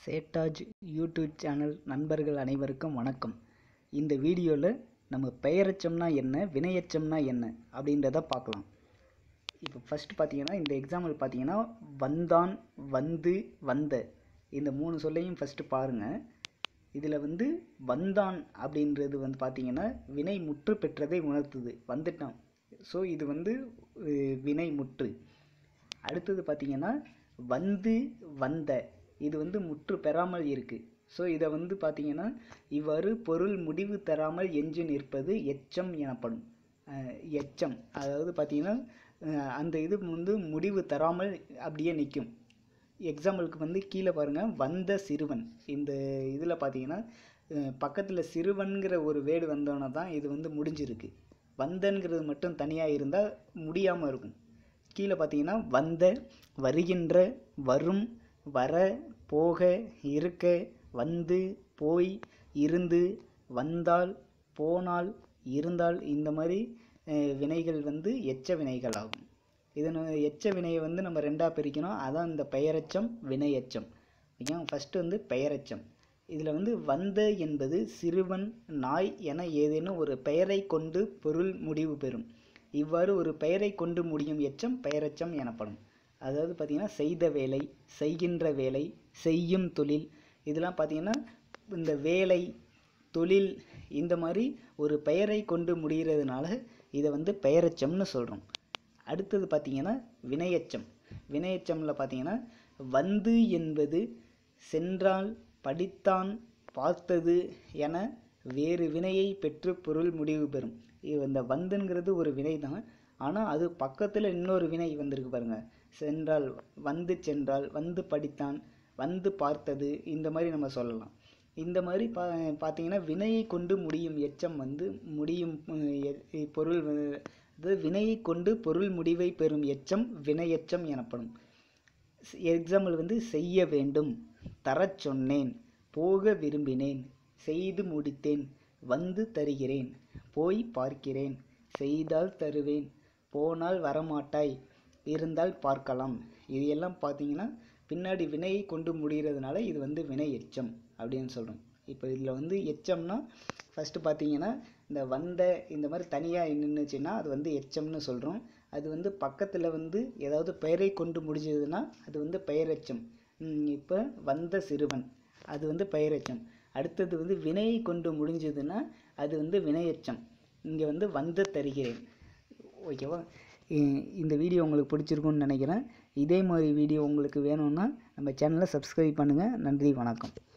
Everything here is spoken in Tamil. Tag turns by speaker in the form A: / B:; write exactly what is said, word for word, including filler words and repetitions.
A: சேட்டாஜ் யூடியூப் சேனல் நண்பர்கள் அனைவருக்கும் வணக்கம். இந்த வீடியோவில் நம்ம பெயரெச்சம்னா என்ன, வினையெச்சம்னா என்ன அப்படின்றத பார்க்கலாம். இப்போ ஃபஸ்ட் பார்த்தீங்கன்னா, இந்த எக்ஸாம்பிள் பார்த்தீங்கன்னா, வந்தான், வந்து, வந்த இந்த மூணு சொல்லையும் ஃபஸ்ட்டு பாருங்கள். இதில் வந்து வந்தான் அப்படின்றது வந்து பார்த்தீங்கன்னா வினை முற்று பெற்றதை உணர்த்துது, வந்துட்டான். ஸோ இது வந்து வினை முற்று. அடுத்தது பார்த்தீங்கன்னா வந்து வந்த, இது வந்து முற்று பெறாமல் இருக்குது. ஸோ இதை வந்து பார்த்தீங்கன்னா இவ்வாறு பொருள் முடிவு தராமல் எஞ்சி நிற்பது எச்சம் எனப்படும். எச்சம் அதாவது பார்த்தீங்கன்னா அந்த இது வந்து முடிவு தராமல் அப்படியே நிற்கும். எக்ஸாம்பிளுக்கு வந்து கீழே பாருங்கள், வந்த சிறுவன். இந்த இதில் பார்த்தீங்கன்னா பக்கத்தில் சிறுவன்கிற ஒரு வேர்டு வந்தோன்னா தான் இது வந்து முடிஞ்சிருக்கு. வந்தன்கிறது மட்டும் தனியாக இருந்தால் முடியாமல் இருக்கும். கீழே பார்த்தீங்கன்னா வந்த, வருகின்ற, வரும், வர, போக, இருக்க, வந்து, போய், இருந்து, வந்தால், போனால், இருந்தால், இந்த மாதிரி வினைகள் வந்து எச்ச வினைகள் ஆகும். இதன் எச்ச வினையை வந்து நம்ம ரெண்டாக பிரிக்கணும். அதான் இந்த பெயரெச்சம், வினையெச்சம். ஓகே, ஃபஸ்ட்டு வந்து பெயரெச்சம். இதில் வந்து வந்த என்பது சிறுவன், நாய் என ஏதேனும் ஒரு பெயரை கொண்டு பொருள் முடிவு பெறும். இவ்வாறு ஒரு பெயரை கொண்டு முடியும் எச்சம் பெயரெச்சம் எனப்படும். அதாவது பார்த்திங்கன்னா செய்த வேலை, செய்கின்ற வேலை, செய்யும் தொழில், இதெல்லாம் பார்த்திங்கன்னா இந்த வேலை, தொழில், இந்த மாதிரி ஒரு பெயரை கொண்டு முடிகிறதுனால இதை வந்து பெயரெச்சம்னு சொல்கிறோம். அடுத்தது பார்த்திங்கன்னா வினையெச்சம். வினையெச்சமில் பார்த்திங்கன்னா வந்து என்பது சென்றால், படித்தான், பார்த்தது என வேறு வினையை பெற்று பொருள் முடிவு பெறும். இந்த வந்துங்கிறது ஒரு வினை தான், ஆனால் அது பக்கத்தில் இன்னொரு வினை வந்திருக்கு பாருங்கள். சென்றால், வந்து சென்றால், வந்து படித்தான், வந்து பார்த்தது, இந்த மாதிரி நம்ம சொல்லலாம். இந்த மாதிரி பா பார்த்தீங்கன்னா வினையை கொண்டு முடியும் எச்சம் வந்து முடியும் பொருள், அது வினையை கொண்டு பொருள் முடிவை பெறும் எச்சம் வினையெச்சம் எனப்படும். எக்ஸாம்பிள் வந்து செய்ய வேண்டும், தரச் சொன்னேன், போக விரும்பினேன், செய்து முடித்தேன், வந்து தருகிறேன், போய் பார்க்கிறேன், செய்தால் தருவேன், போனால் வரமாட்டாய், இருந்தால் பார்க்கலாம். இது எல்லாம் பார்த்தீங்கன்னா பின்னாடி வினையை கொண்டு முடிகிறதுனால இது வந்து வினை எச்சம் அப்படின்னு சொல்கிறோம். இப்போ இதில் வந்து எச்சம்னா ஃபஸ்ட்டு பார்த்தீங்கன்னா இந்த வந்த இந்த மாதிரி தனியாக நின்றுச்சுன்னா அது வந்து எச்சம்னு சொல்கிறோம். அது வந்து பக்கத்தில் வந்து ஏதாவது பெயரை கொண்டு முடிஞ்சதுன்னா அது வந்து பெயரெச்சம். இப்போ வந்த சிறுவன், அது வந்து பெயரெச்சம். அடுத்தது வந்து வினையை கொண்டு முடிஞ்சதுன்னா அது வந்து வினையெச்சம். இங்கே வந்து வந்து தருகிறேன். ஓகேவா? இந்த வீடியோ உங்களுக்கு பிடிச்சிருக்குன்னு நினைக்கிறேன். இதே மாதிரி வீடியோ உங்களுக்கு வேணும்னா நம்ம சேனலை சப்ஸ்கிரைப் பண்ணுங்கள். நன்றி, வணக்கம்.